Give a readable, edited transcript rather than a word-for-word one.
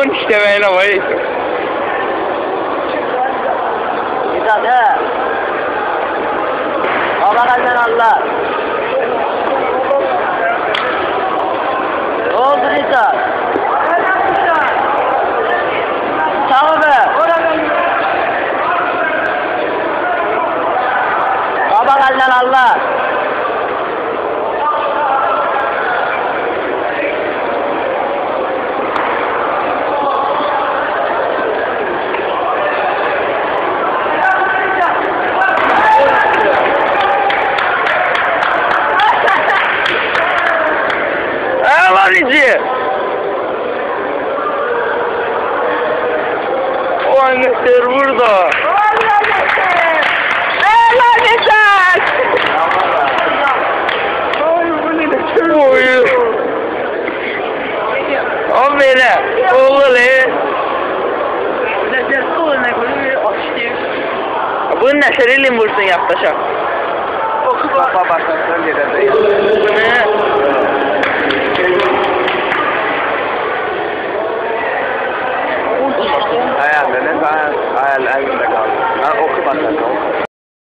işlemeyin ama neyse. Güzel he. Baba kalben Allah. Ne oldu Rita? Sağ be. Baba kalben Allah. Bizi. O anahtar burada. Lanet! Oy. O beni. Oğlu ne? Bunun neşeriyle vursun yaklaşak. Baba bakın öyle de değil. Bu ne?